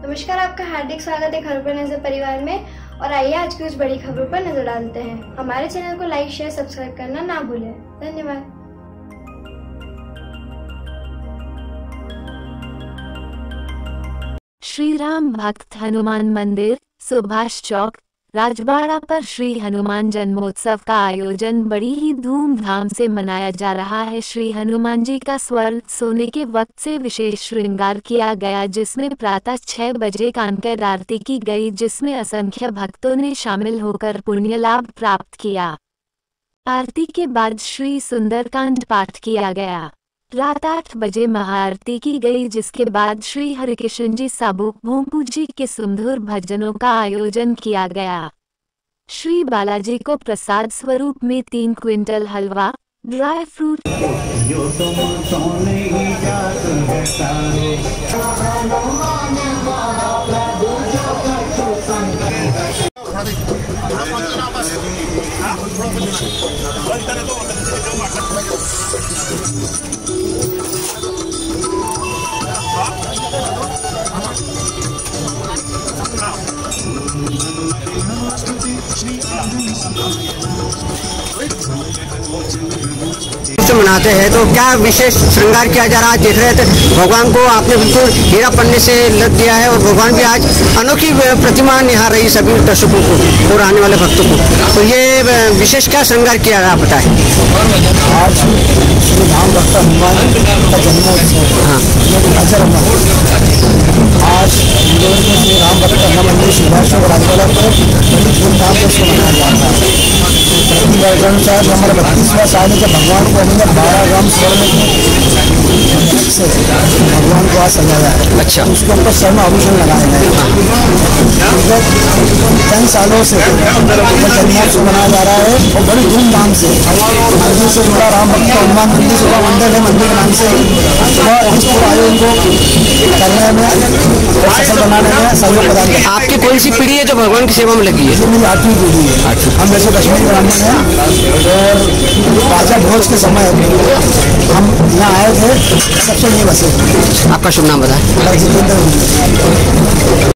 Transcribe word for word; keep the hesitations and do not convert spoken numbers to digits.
नमस्कार, आपका हार्दिक स्वागत है खबरों पर नजर परिवार में। और आइए आज की कुछ बड़ी खबरों पर नजर डालते हैं। हमारे चैनल को लाइक शेयर सब्सक्राइब करना ना भूलें। धन्यवाद। श्री राम भक्त हनुमान मंदिर, सुभाष चौक, राजबाड़ा पर श्री हनुमान जन्मोत्सव का आयोजन बड़ी ही धूमधाम से मनाया जा रहा है। श्री हनुमान जी का स्वर्ण सोने के वक्त से विशेष श्रृंगार किया गया, जिसमें प्रातः छह बजे कांकर आरती की गई, जिसमें असंख्य भक्तों ने शामिल होकर पुण्य लाभ प्राप्त किया। आरती के बाद श्री सुंदरकांड पाठ किया गया। रात आठ बजे महाआरती की गई, जिसके बाद श्री हरिकृष्ण जी साबू भोंपू जी के सुमधुर भजनों का आयोजन किया गया। श्री बालाजी को प्रसाद स्वरूप में तीन क्विंटल हलवा, ड्राई फ्रूट मनाते हैं तो क्या विशेष श्रृंगार किया जा रहा है। देख रहे थे भगवान को आपने बिल्कुल हीरा पन्ने से लग दिया है और भगवान भी आज अनोखी प्रतिमा निहार रही सभी दर्शकों को और आने वाले भक्तों को। तो ये विशेष क्या श्रृंगार किया रहा बताए। आज श्री राम भक्त हनुमान का जन्मोत्सव हाँ आज इंदौर में श्री राम भक्त हनुमान मंदिर सुभाष और राजवाड़ा पर बड़ी धूमधाम से इसको मनाया जाता है। अनुसार हमारे बत्तीसवां साल में जब भगवान को हमने बारह ग्राम स्वर्ण से भगवान को आज सजाया है। अच्छा, उसके ऊपर स्वर्ण आभूषण लगाए गए कई सालों से जन्मोत्सव मनाया जा रहा है और बड़ी धूमधाम से मंदिर से जुड़ा राम भक्त हनुमान मंदिर सुबह मंडल है। मंदिर के नाम से सुबह इस पूरे आयोजन को करने में और सफल बनाने में सहयोग प्रदान किया। आपकी कौन सी पीढ़ी है जो भगवान की सेवा में लगी है। मेरी आठवीं पीढ़ी है। हम वैसे कश्मीरी ब्राह्मण हैं और राजा भोज के समय हम यहाँ आए थे, सबसे नहीं बसे। आपका शुभ नाम बताएं। जितेंद्र।